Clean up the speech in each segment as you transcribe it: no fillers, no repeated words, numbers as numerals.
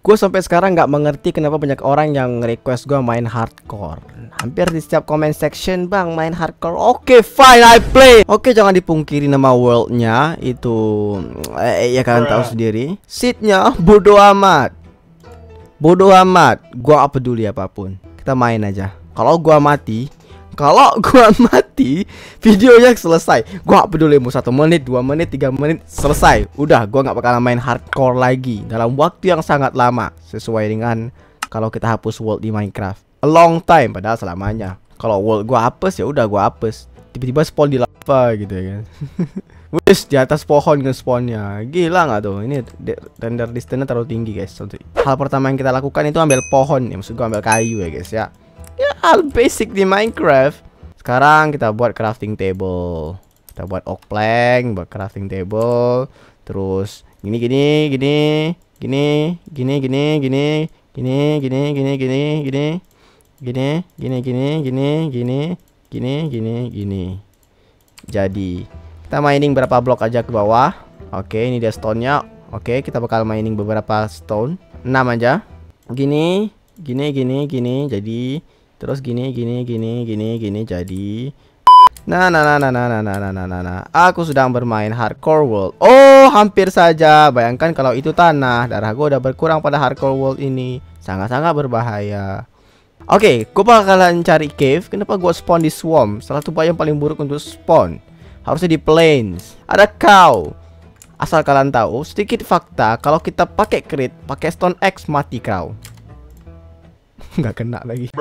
Gue sampai sekarang nggak mengerti kenapa banyak orang yang request gue main hardcore. Hampir di setiap comment section, bang main hardcore. Oke, fine, I play. Oke, jangan dipungkiri nama worldnya itu ya kalian tahu sendiri. Seatnya bodoh amat. Bodoh amat. Gua gak peduli apapun. Kita main aja. Kalau gua mati, videonya selesai. Gua gak peduli mau 1 menit, 2 menit, 3 menit, selesai. Udah, gua gak bakalan main hardcore lagi dalam waktu yang sangat lama. Sesuai dengan kalau kita hapus world di Minecraft. A long time, padahal selamanya. Kalau world gua hapus ya udah gua hapus. Tiba-tiba spawn di lava gitu ya kan. Wis di atas pohon nge-spawnnya. Gila nggak tuh? Ini render distance terlalu tinggi guys. Hal pertama yang kita lakukan itu ambil pohon ya, maksud gua ambil kayu ya guys ya. Ya hal basic di Minecraft. Sekarang kita buat crafting table. Kita buat oak plank, buat crafting table. Terus gini Jadi kita mining berapa blok aja ke bawah. Oke, ini dia stone-nya. Oke, kita bakal mining beberapa stone. 6 aja. Gini. Jadi terus gini jadi. Nah. Aku sedang bermain hardcore world. Oh, hampir saja. Bayangkan kalau itu tanah. Darah gue udah berkurang pada hardcore world ini. Sangat-sangat berbahaya. Oke, gue bakalan cari cave. Kenapa gue spawn di swamp? Salah satu yang paling buruk untuk spawn. Harusnya di plains. Ada cow. Asal kalian tahu, sedikit fakta, kalau kita pakai crit, pakai stone X mati cow. Nggak kena lagi.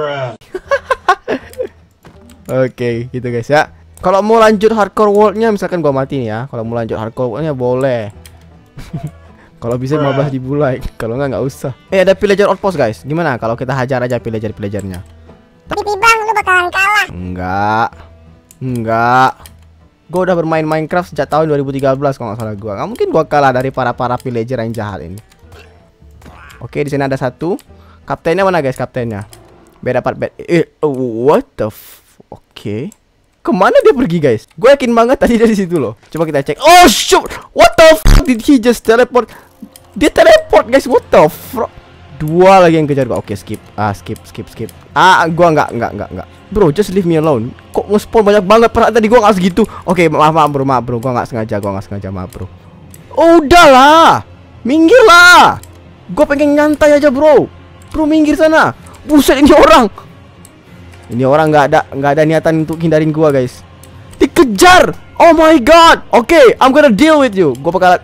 Oke, gitu guys ya. Kalau mau lanjut hardcore worldnya, misalkan gua mati nih ya. Kalau mau lanjut hardcore worldnya boleh. Kalau bisa 15.000 like. Kalau nggak usah. Ada villager outpost guys. Gimana kalau kita hajar aja villagernya? Tapi bang, lu bakalan kalah. Enggak. Gue udah bermain Minecraft sejak tahun 2013 kalau nggak salah gue. Nggak mungkin gue kalah dari para villager yang jahat ini. Oke, di sini ada satu. Kaptennya mana guys? Kaptennya. Beda part bed. What the Oke. Kemana dia pergi guys? Gue yakin banget tadi dari situ loh. Coba kita cek. Oh shoot. What the fuck did he just teleport? Dia teleport guys. What the fuck? 2 lagi yang kejar gue. Oke, skip. Skip. Gua enggak. Bro, just leave me alone. Kok nge-spawn banyak banget? Perhatian tadi gua enggak segitu. Oke, maaf bro. Gua enggak sengaja, maaf bro. Oh, udahlah. Minggir lah. Gua pengen nyantai aja, bro. Bro, minggir sana. Buset, ini orang. Ini orang enggak ada niatan untuk hindarin gua, guys. Dikejar. Oh my god. Oke, I'm gonna deal with you. Gua bakal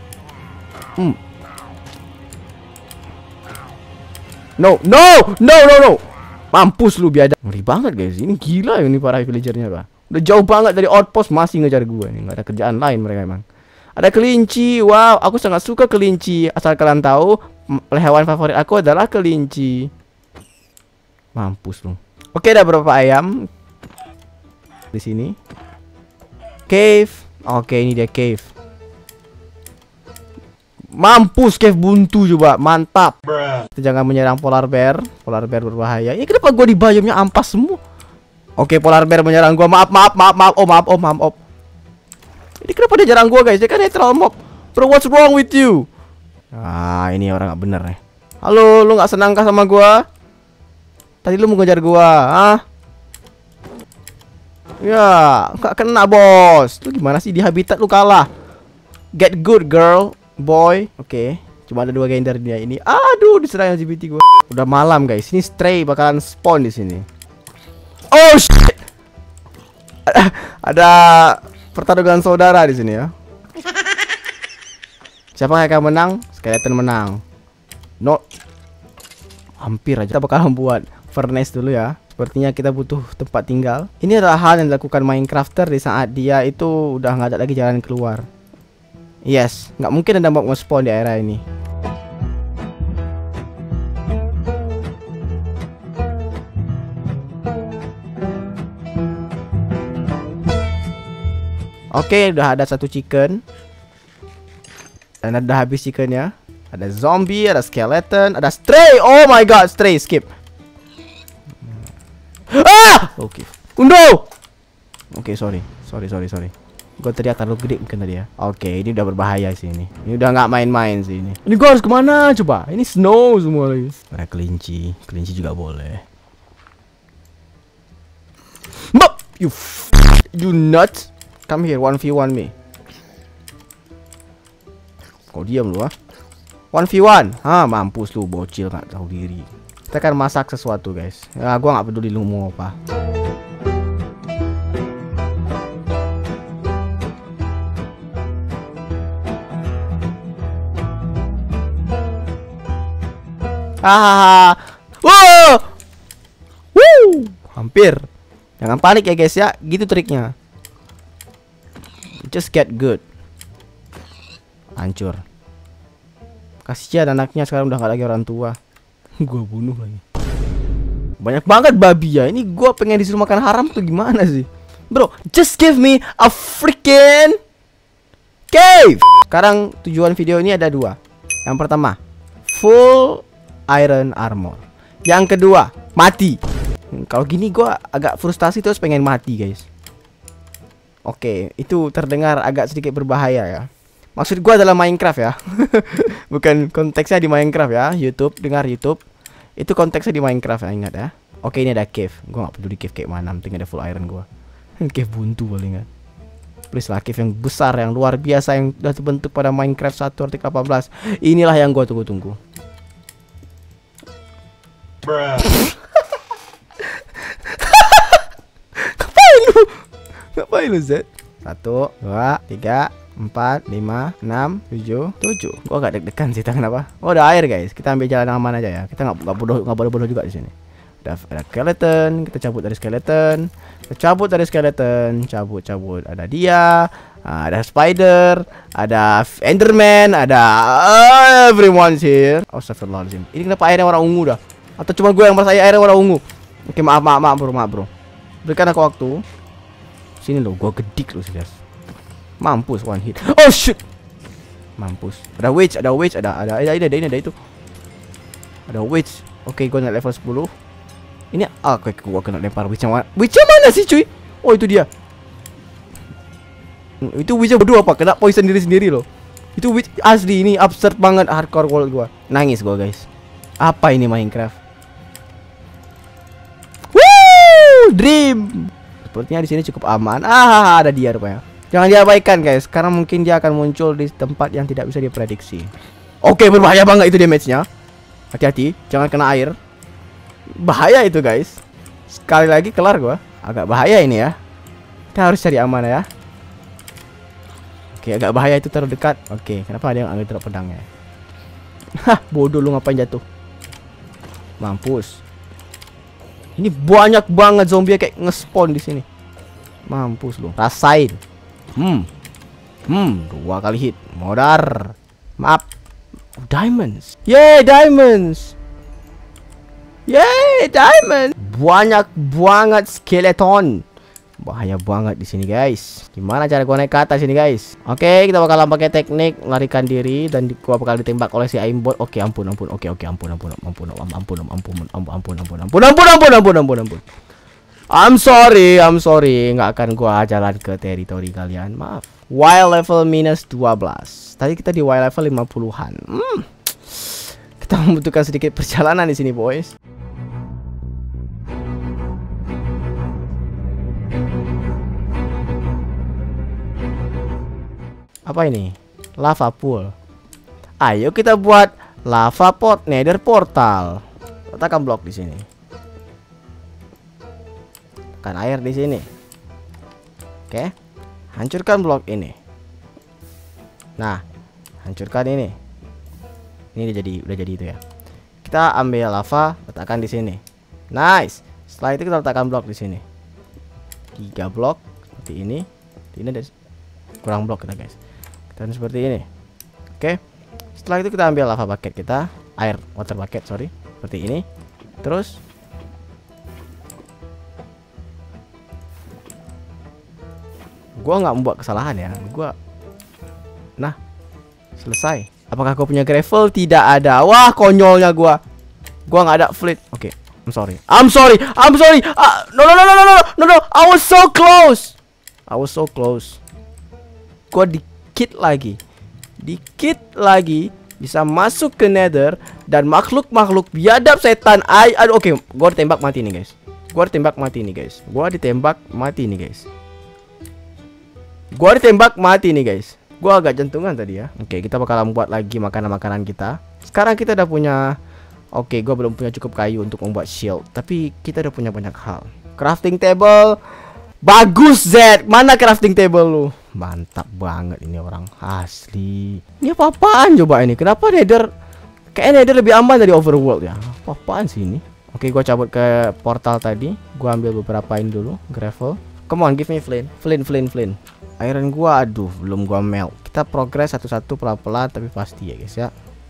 No. Mampus lu biadab. Ngeri banget guys. Ini gila ya ini para villagernya pak. Udah jauh banget dari outpost masih ngejar gue nih. Nggak ada kerjaan lain mereka emang. Ada kelinci. Wow, aku sangat suka kelinci. Asal kalian tahu, hewan favorit aku adalah kelinci. Mampus lu. Oke, ada beberapa ayam di sini. Cave. Oke, ini dia cave. Mampus, cave buntu coba, mantap. Kita jangan menyerang polar bear. Polar bear berbahaya. Ini kenapa gue di biome-nya ampas semua? Oke, polar bear menyerang gue. Maaf. Maaf. Ini kenapa dia nyerang gue guys? Dia kan natural mob. Bro, what's wrong with you? Ini orang gak bener nih. Halo, lu gak senang kah sama gue? Tadi lu mau ngejar gue, Ya, gak kena bos. Lu gimana sih di habitat lu kalah? Get good girl. Boy, oke. Cuma ada 2 gender dia ini. Aduh, diserang LGBT gue. Udah malam guys. Ini stray bakalan spawn di sini. Oh shit. Ada pertarungan saudara di sini ya. Siapa yang akan menang? Skeleton menang. No. Hampir aja. Kita bakalan buat furnace dulu ya. Sepertinya kita butuh tempat tinggal. Ini adalah hal yang dilakukan Minecrafter di saat dia itu udah nggak ada lagi jalan keluar. Yes, nggak mungkin ada mob nge-spawn di area ini. Oke, udah ada 1 chicken. Dan udah habis chickennya. Ada zombie, ada skeleton, ada stray. Oh my god, stray, skip. Oke. No. Oke, sorry. Gue teriak terlalu gede mungkin tadi ya. Oke, ini udah berbahaya sih ini. Ini udah nggak main-main sih ini. Ini gue harus kemana coba? Ini snow semua lagi. Ada kelinci. Kelinci juga boleh. Mbak! You nuts. Come here, 1v1 me. Kau diam lu ah. 1v1. Mampus lu bocil nggak tahu diri. Kita akan masak sesuatu guys. Ya gua nggak peduli lu mau apa. Wow. Woo! Hampir. Jangan panik ya guys ya. Gitu triknya. Just get good. Hancur. Kasihan anaknya sekarang udah gak lagi orang tua. Gua bunuh lagi. Banyak banget babi ya. Ini gua pengen disuruh makan haram tuh gimana sih? Bro, just give me a freaking cave. Sekarang tujuan video ini ada dua. Yang pertama, full iron armor. Yang kedua, mati. Kalau gini gua agak frustasi terus pengen mati guys. Oke, itu terdengar agak sedikit berbahaya ya. Maksud gua adalah Minecraft ya. Bukan konteksnya di Minecraft ya. YouTube, dengar YouTube. Itu konteksnya di Minecraft ya, ingat ya. Oke, ini ada cave. Gua gak peduli cave kayak mana, penting ada full iron gua. Cave buntu paling kan. Please lah, cave yang besar, yang luar biasa, yang udah terbentuk pada Minecraft 1.18. Inilah yang gua tunggu-tunggu. Ngapain lu Z? 1, 2, 3, 4, 5, 6, 7. Gua agak deg-degan sih, kenapa? Oh, ada air guys. Kita ambil jalan aman aja ya. Kita nggak boleh bodoh juga di sini. Ada skeleton. Kita cabut dari skeleton. Cabut. Ada dia. Ada spider. Ada enderman. Ada everyone's here. Astagfirullahaladzim. Ini kenapa airnya warna ungu dah? Atau cuma gue yang merasa airnya warna ungu? Oke, maaf bro. Berikan aku waktu. Sini loh, gue gedik loh serius. Mampus one hit. Oh shit. Mampus. Ada witch, ada itu. Ada witch. Oke, gue naik level 10. Ini gue kena lempar witch yang mana? Witch yang mana sih cuy? Oh itu dia. Itu witch berdua apa? Kena poison diri sendiri loh. Itu witch asli, ini absurd banget hardcore world gue. Nangis gue guys. Apa ini Minecraft? Woo! Dream. Sepertinya di sini cukup aman. Ada dia rupanya. Jangan diabaikan guys, karena mungkin dia akan muncul di tempat yang tidak bisa diprediksi. Oke, berbahaya banget itu damage-nya. Hati-hati, jangan kena air. Bahaya itu guys. Sekali lagi kelar gua. Agak bahaya ini ya. Kita harus cari aman ya. Oke, agak bahaya itu terdekat. Oke, kenapa ada yang ambil drop pedangnya? Hah, bodoh lu, ngapain jatuh? Mampus. Ini banyak banget zombie kayak nge-spawn di sini. Mampus lu. Rasain. 2 kali hit. Modar. Maaf. Diamonds. Yeay, diamonds. Banyak banget skeleton. Bahaya banget di sini guys. Gimana cara gua naik ke atas ini guys? Oke, kita bakalan pakai teknik melarikan diri dan gua bakal ditembak oleh si aimbot. Oke, ampun. I'm sorry. Nggak akan gua jalan ke teritori kalian. Maaf. Wild level minus 12. Tadi kita di wild level 50-an. Kita membutuhkan sedikit perjalanan di sini, boys. Apa ini? Lava pool. Ayo kita buat lava pot nether portal. Letakkan blok di sini. Tekan air di sini. Oke. Hancurkan blok ini. Nah, hancurkan ini. Ini udah jadi itu ya. Kita ambil lava, letakkan di sini. Nice. Setelah itu kita letakkan blok di sini. 3 blok seperti ini. Ini ada kurang blok kita guys. Dan seperti ini. Oke. Setelah itu kita ambil lava bucket kita, water bucket, sorry. Seperti ini. Terus gua nggak membuat kesalahan ya. Nah, selesai. Apakah gua punya gravel? Tidak ada. Wah, konyolnya gua nggak ada flint. Oke, I'm sorry. No. I was so close. gua dikit lagi bisa masuk ke Nether dan makhluk-makhluk biadab setan aduh, oke, gua ditembak mati nih guys. Gua ditembak mati nih guys. Gua agak jantungan tadi ya. Oke, kita bakalan buat lagi makanan-makanan kita. Sekarang kita udah punya. Oke, gua belum punya cukup kayu untuk membuat shield, tapi kita udah punya banyak hal. Crafting table. Bagus, Z. Mana crafting table lu? Mantap banget ini orang asli. Ini apa-apaan coba ini? Kenapa Nether? Kayaknya Nether lebih aman dari Overworld ya. Apa-apaan sih ini? Oke, gua cabut ke portal tadi. Gua ambil beberapa ini dulu, gravel. Come on, give me flint. Flint. Iron gua, aduh, belum gua melt. Kita progress satu-satu pelan-pelan tapi pasti ya, guys ya.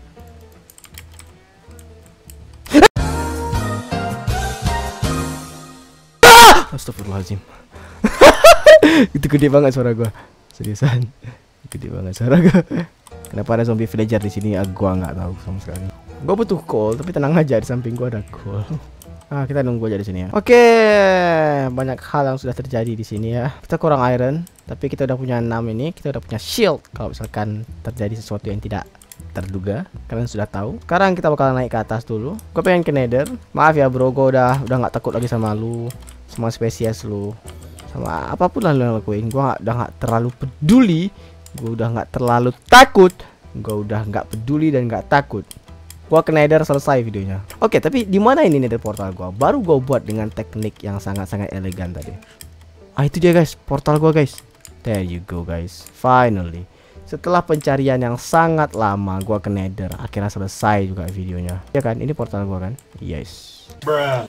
Astagfirullahaladzim. Itu gede banget suara gua. Seriusan. Gede banget suara gua. Kenapa ada zombie villager di sini? Gua nggak tahu sama sekali. Gua butuh coal, tapi tenang aja, di samping gua ada coal. Kita nunggu aja di sini ya. Oke, banyak hal yang sudah terjadi di sini ya. Kita kurang iron, tapi kita udah punya 6 ini. Kita udah punya shield kalau misalkan terjadi sesuatu yang tidak terduga. Kalian sudah tahu. Sekarang kita bakal naik ke atas dulu. Gue pengen ke Nether. Maaf ya bro, gue udah nggak takut lagi sama lu, sama spesies lu, sama apapun lah lu yang lakuin. Gue udah nggak terlalu peduli. Gue udah nggak terlalu takut. Gue udah nggak peduli dan nggak takut. Gua ke Nether, selesai videonya. Oke, tapi di mana ini Nether portal gua? Baru gua buat dengan teknik yang sangat-sangat elegan tadi. Itu dia guys, portal gua guys. There you go guys. Finally. Setelah pencarian yang sangat lama, gua ke Nether. Akhirnya selesai juga videonya. Ya kan, ini portal gua kan? Yes. Bruh.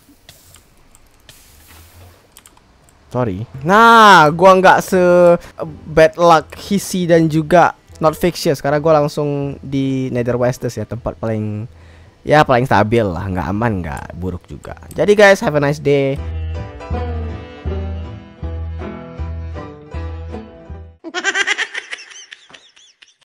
Sorry. Nah, gua nggak se bad luck Hisi dan juga Not Fictitious, karena gue langsung di Nether Westes ya, tempat paling stabil lah, nggak aman nggak buruk juga. Jadi guys, have a nice day.